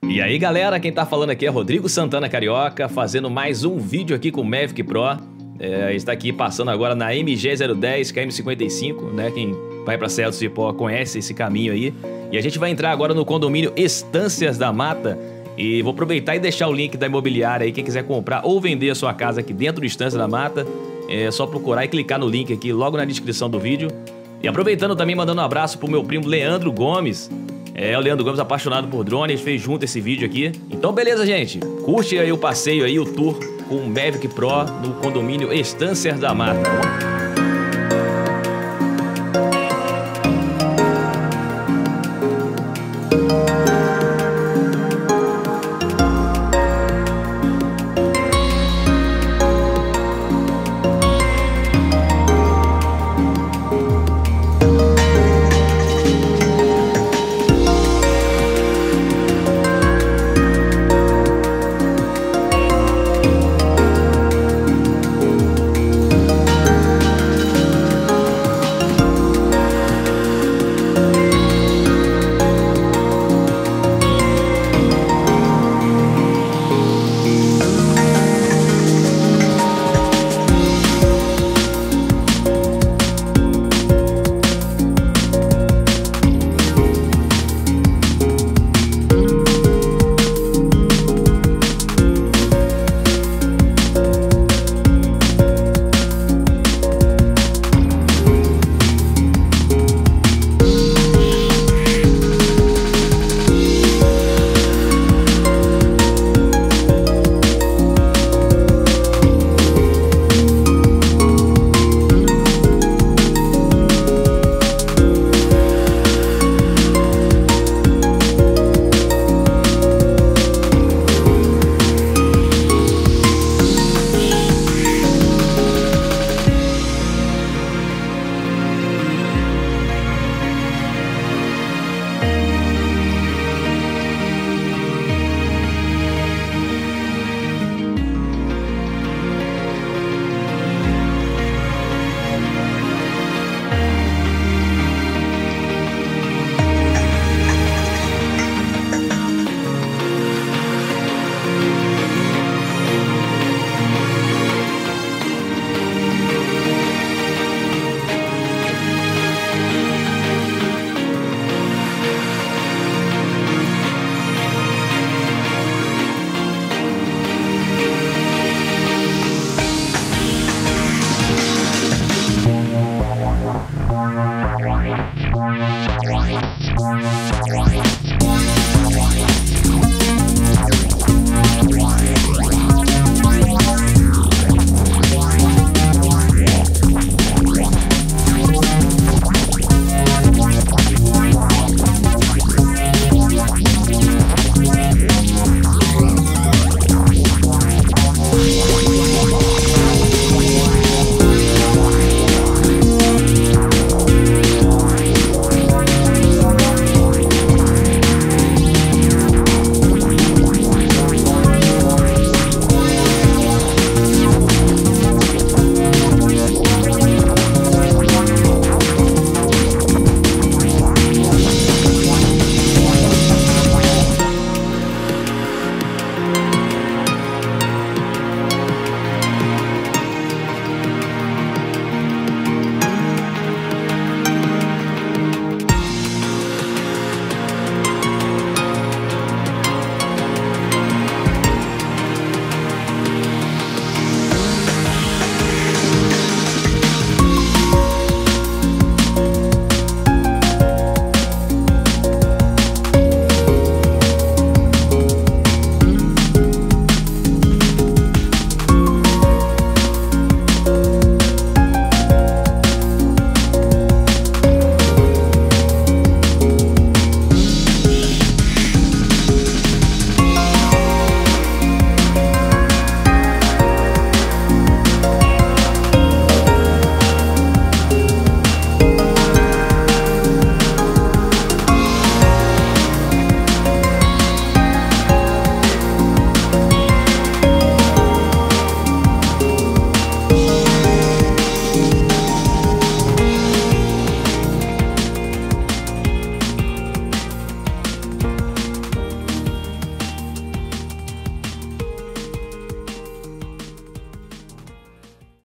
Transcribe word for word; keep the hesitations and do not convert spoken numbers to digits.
E aí galera, quem tá falando aqui é Rodrigo Santana Carioca, fazendo mais um vídeo aqui com o Mavic Pro. É, está aqui passando agora na M G zero dez K M cinquenta e cinco, né? Quem vai pra Serra do Cipó conhece esse caminho aí. E a gente vai entrar agora no condomínio Estâncias da Mata. E vou aproveitar e deixar o link da imobiliária aí, quem quiser comprar ou vender a sua casa aqui dentro do Estância da Mata. É só procurar e clicar no link aqui logo na descrição do vídeo. E aproveitando também, mandando um abraço pro meu primo Leandro Gomes. É, o Leandro Gomes apaixonado por drones, fez junto esse vídeo aqui. Então beleza, gente, curte aí o passeio aí, o tour com o Mavic Pro no condomínio Estâncias da Mata.